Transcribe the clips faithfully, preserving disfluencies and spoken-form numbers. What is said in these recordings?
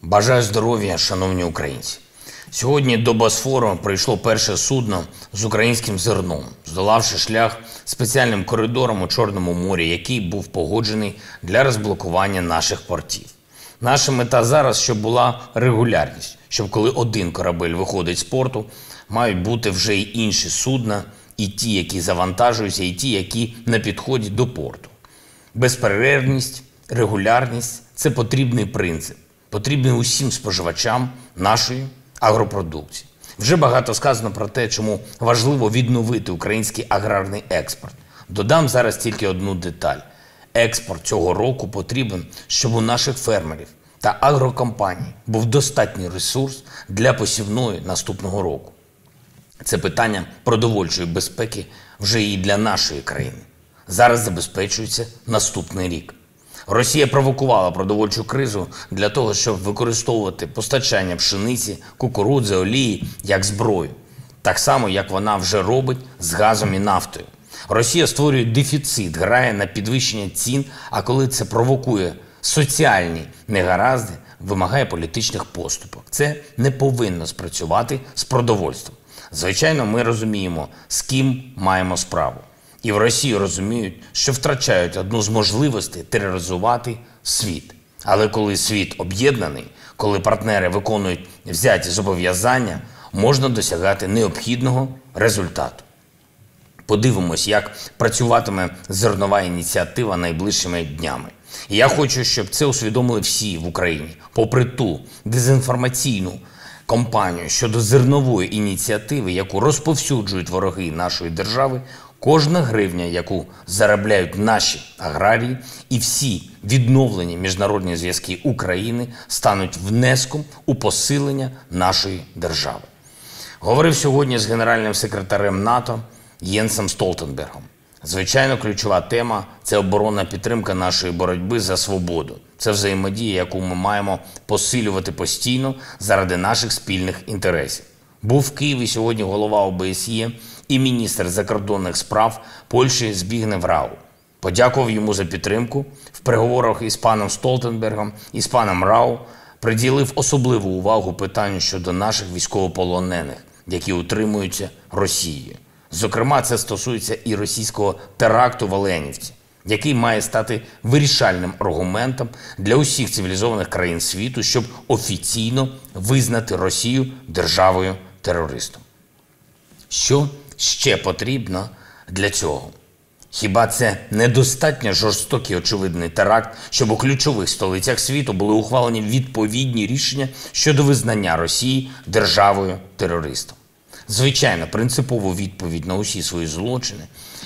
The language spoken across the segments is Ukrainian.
Бажаю здоров'я, шановні українці. Сьогодні до Босфору прийшло перше судно з українським зерном, здолавши шлях спеціальним коридором у Чорному морі, який був погоджений для розблокування наших портів. Наша мета зараз, щоб була регулярність, щоб коли один корабель виходить з порту, мають бути вже й інші судна, і ті, які завантажуються, і ті, які на підході до порту. Безперервність, регулярність – це потрібний принцип, потрібний усім споживачам нашої агропродукції. Вже багато сказано про те, чому важливо відновити український аграрний експорт. Додам зараз тільки одну деталь. Експорт цього року потрібен, щоб у наших фермерів та агрокомпаній був достатній ресурс для посівної наступного року. Це питання продовольчої безпеки вже і для нашої країни. Зараз забезпечується наступний рік. Росія провокувала продовольчу кризу для того, щоб використовувати постачання пшениці, кукурудзи, олії як зброю. Так само, як вона вже робить з газом і нафтою. Росія створює дефіцит, грає на підвищення цін, а коли це провокує соціальні негаразди, вимагає політичних поступок. Це не повинно спрацювати з продовольством. Звичайно, ми розуміємо, з ким маємо справу. І в Росії розуміють, що втрачають одну з можливостей тероризувати світ. Але коли світ об'єднаний, коли партнери виконують взяті зобов'язання, можна досягати необхідного результату. Подивимось, як працюватиме зернова ініціатива найближчими днями. І я хочу, щоб це усвідомили всі в Україні. Попри ту дезінформаційну кампанію щодо зернової ініціативи, яку розповсюджують вороги нашої держави, кожна гривня, яку заробляють наші аграрії, і всі відновлені міжнародні зв'язки України стануть внеском у посилення нашої держави. Говорив сьогодні з генеральним секретарем НАТО Єнсом Столтенбергом. Звичайно, ключова тема – це оборонна підтримка нашої боротьби за свободу. Це взаємодія, яку ми маємо посилювати постійно заради наших спільних інтересів. Був в Києві сьогодні голова О Б С Є і міністр закордонних справ Польщі Збігнев Рау. Подякував йому за підтримку. В переговорах із паном Столтенбергом і з паном Рау приділив особливу увагу питанню щодо наших військовополонених, які утримуються Росією. Зокрема, це стосується і російського теракту в Оленівці, який має стати вирішальним аргументом для усіх цивілізованих країн світу, щоб офіційно визнати Росію державою-терористом. Що ще потрібно для цього? Хіба це недостатньо жорстокий очевидний теракт, щоб у ключових столицях світу були ухвалені відповідні рішення щодо визнання Росії державою-терористом? Звичайно, принципову відповідь на усі свої злочини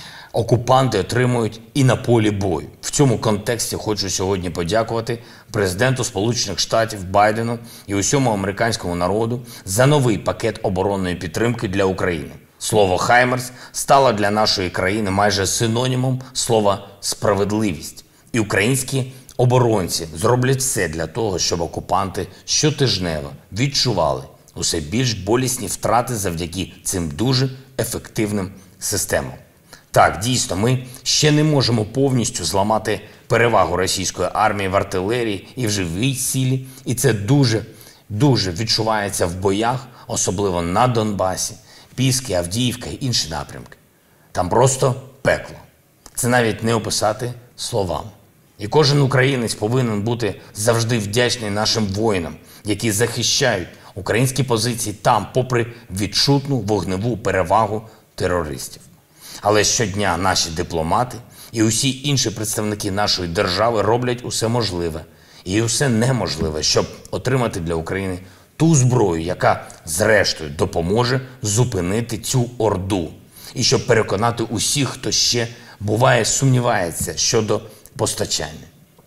окупанти отримують і на полі бою. В цьому контексті хочу сьогодні подякувати президенту Сполучених Штатів Байдену і усьому американському народу за новий пакет оборонної підтримки для України. Слово «Хаймерс» стало для нашої країни майже синонімом слова «справедливість». І українські оборонці зроблять все для того, щоб окупанти щотижнево відчували усе більш болісні втрати завдяки цим дуже ефективним системам. Так, дійсно, ми ще не можемо повністю зламати перевагу російської армії в артилерії і в живій силі, і це дуже, дуже відчувається в боях, особливо на Донбасі, Піски, Авдіївка і інші напрямки. Там просто пекло. Це навіть не описати словами. І кожен українець повинен бути завжди вдячний нашим воїнам, які захищають українські позиції там, попри відчутну вогневу перевагу терористів. Але щодня наші дипломати і усі інші представники нашої держави роблять усе можливе і усе неможливе, щоб отримати для України ту зброю, яка зрештою допоможе зупинити цю орду. І щоб переконати усіх, хто ще, буває, сумнівається щодо постачання.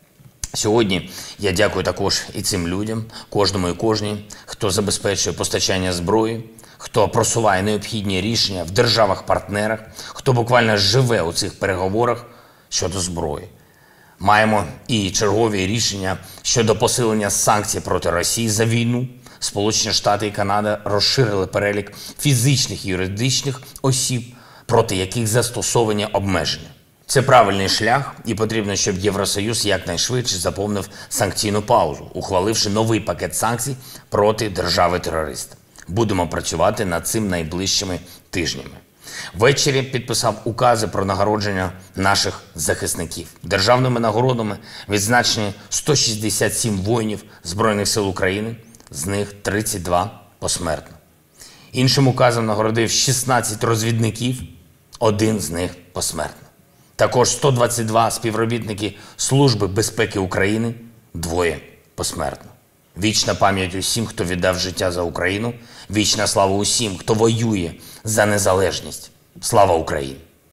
Сьогодні я дякую також і цим людям, кожному і кожній, хто забезпечує постачання зброї, хто просуває необхідні рішення в державах-партнерах, хто буквально живе у цих переговорах щодо зброї. Маємо і чергові рішення щодо посилення санкцій проти Росії за війну. Сполучені Штати і Канада розширили перелік фізичних і юридичних осіб, проти яких застосовані обмеження. Це правильний шлях, і потрібно, щоб Євросоюз якнайшвидше заповнив санкційну паузу, ухваливши новий пакет санкцій проти держави-терориста. Будемо працювати над цим найближчими тижнями. Ввечері підписав укази про нагородження наших захисників. Державними нагородами відзначені сто шістдесят сім воїнів Збройних сил України, з них тридцять два посмертно. Іншим указом нагородив шістнадцять розвідників, один з них посмертно. Також сто двадцять два співробітники Служби безпеки України, двоє посмертно. Вічна пам'ять усім, хто віддав життя за Україну, вічна слава усім, хто воює за незалежність. Слава Україні!